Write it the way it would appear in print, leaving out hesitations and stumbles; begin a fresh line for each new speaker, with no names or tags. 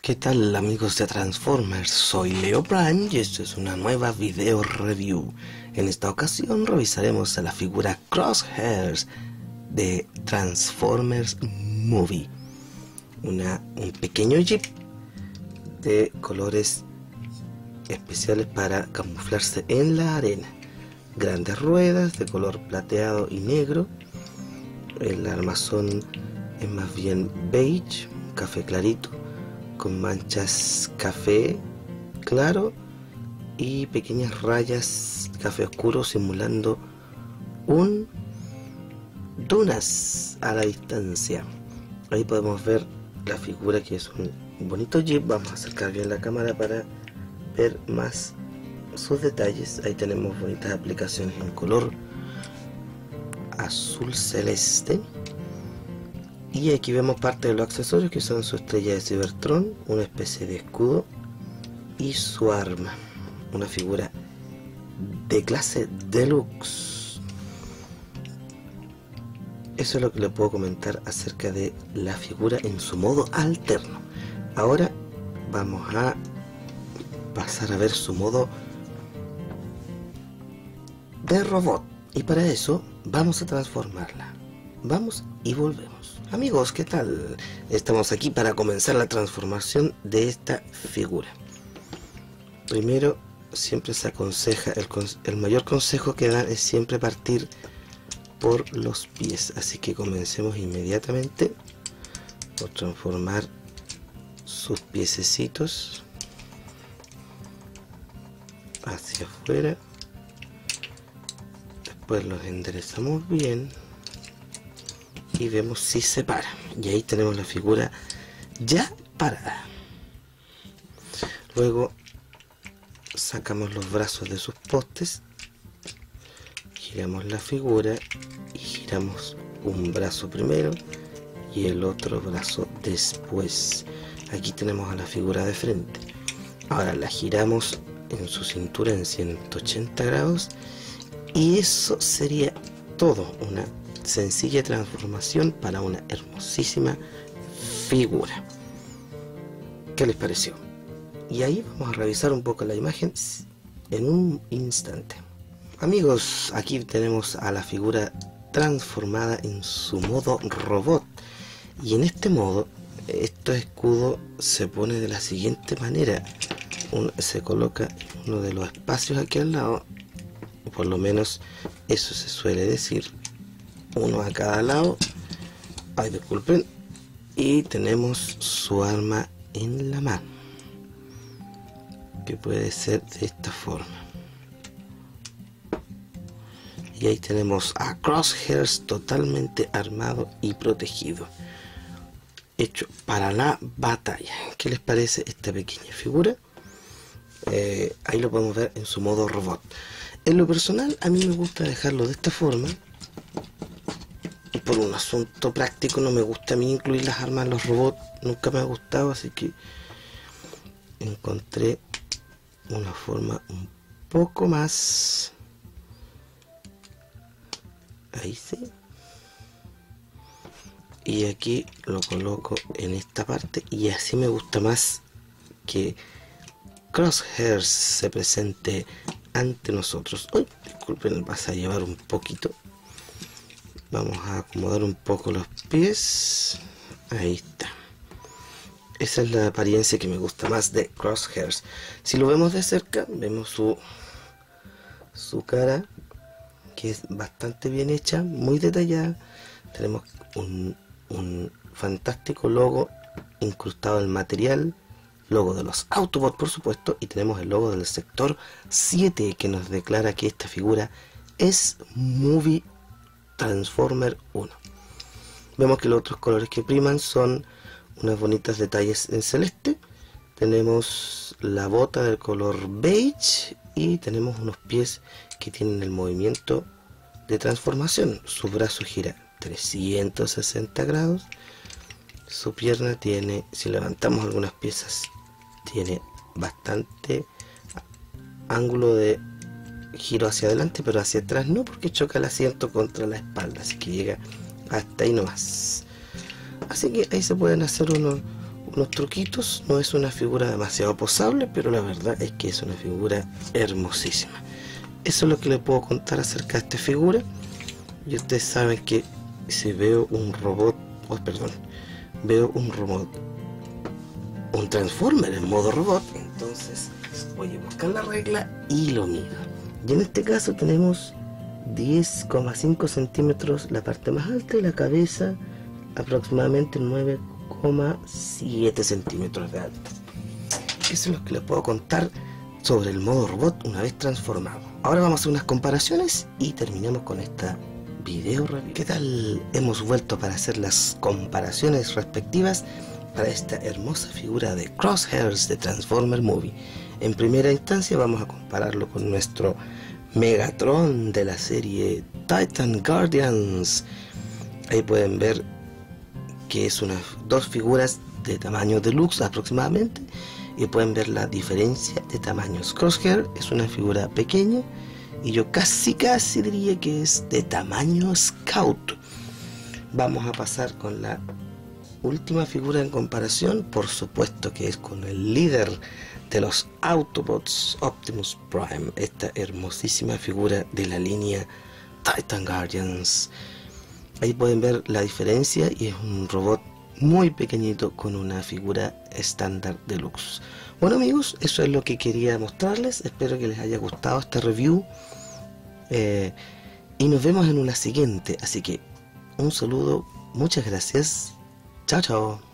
¿Qué tal amigos de Transformers? Soy Leo Prime y esto es una nueva video review. En esta ocasión revisaremos a la figura Crosshairs de Transformers Movie. Un pequeño jeep de colores especiales para camuflarse en la arena. Grandes ruedas de color plateado y negro. El armazón es más bien beige, café clarito, con manchas café claro y pequeñas rayas café oscuro simulando un dunas a la distancia. Ahí podemos ver la figura, que es un bonito jeep. Vamos a acercar bien la cámara para ver más sus detalles. Ahí tenemos bonitas aplicaciones en color azul celeste. Y aquí vemos parte de los accesorios, que son su estrella de Cybertron, una especie de escudo y su arma. Una figura de clase deluxe. Eso es lo que le puedo comentar acerca de la figura en su modo alterno. Ahora vamos a pasar a ver su modo de robot. Y para eso vamos a transformarla. Vamos y volvemos. Amigos, ¿qué tal? Estamos aquí para comenzar la transformación de esta figura. Primero, siempre se aconseja, el mayor consejo que dan es siempre partir por los pies. Así que comencemos inmediatamente por transformar sus piececitos hacia afuera. Después los enderezamos bien y vemos si se para, y ahí tenemos la figura ya parada. Luego sacamos los brazos de sus postes, giramos la figura y giramos un brazo primero y el otro brazo después. Aquí tenemos a la figura de frente. Ahora la giramos en su cintura en 180 grados y eso sería todo. Una sencilla transformación para una hermosísima figura. ¿Qué les pareció? Y ahí vamos a revisar un poco la imagen en un instante. Amigos, aquí tenemos a la figura transformada en su modo robot. Y en este modo, este escudo se pone de la siguiente manera. Se coloca en uno de los espacios aquí al lado, por lo menos eso se suele decir. Uno a cada lado. Ay, disculpen. Y tenemos su arma en la mano, que puede ser de esta forma. Y ahí tenemos a Crosshairs totalmente armado y protegido, hecho para la batalla. ¿Qué les parece esta pequeña figura? Ahí lo podemos ver en su modo robot. En lo personal, a mí me gusta dejarlo de esta forma. Por un asunto práctico, no me gusta a mí incluir las armas en los robots, nunca me ha gustado, así que encontré una forma un poco más, ahí sí, y aquí lo coloco en esta parte, y así me gusta más que Crosshairs se presente ante nosotros. Uy, disculpen, vas a llevar un poquito. Vamos a acomodar un poco los pies. Ahí está. Esa es la apariencia que me gusta más de Crosshairs. Si lo vemos de cerca, vemos su cara, que es bastante bien hecha, muy detallada. Tenemos un fantástico logo incrustado en material, logo de los Autobots por supuesto, y tenemos el logo del sector 7 que nos declara que esta figura es Movie Transformer 1. Vemos que los otros colores que priman son unos bonitos detalles en celeste. Tenemos la bota del color beige y tenemos unos pies que tienen el movimiento de transformación. Su brazo gira 360 grados. Su pierna tiene, si levantamos algunas piezas, tiene bastante ángulo de giro hacia adelante, pero hacia atrás no, porque choca el asiento contra la espalda, así que llega hasta ahí nomás. Así que ahí se pueden hacer unos truquitos. No es una figura demasiado posable, pero la verdad es que es una figura hermosísima. Eso es lo que le puedo contar acerca de esta figura. Y ustedes saben que si veo un robot, veo un robot, un Transformer en modo robot, entonces voy a buscar la regla y lo mido. Y en este caso tenemos 10,5 centímetros la parte más alta y la cabeza aproximadamente 9,7 centímetros de alto. Eso es lo que les puedo contar sobre el modo robot una vez transformado. Ahora vamos a hacer unas comparaciones y terminamos con esta video review. ¿Qué tal? Hemos vuelto para hacer las comparaciones respectivas para esta hermosa figura de Crosshairs de Transformer Movie. En primera instancia vamos a compararlo con nuestro Megatron de la serie Titan Guardians. Ahí pueden ver que es dos figuras de tamaño deluxe aproximadamente, y pueden ver la diferencia de tamaños. Crosshair es una figura pequeña y yo casi diría que es de tamaño Scout. Vamos a pasar con la última figura en comparación, por supuesto que es con el líder de los Autobots, Optimus Prime, esta hermosísima figura de la línea Titan Guardians. Ahí pueden ver la diferencia y es un robot muy pequeñito con una figura estándar deluxe. Bueno amigos, eso es lo que quería mostrarles. Espero que les haya gustado esta review y nos vemos en una siguiente. Así que un saludo, muchas gracias, chao chao.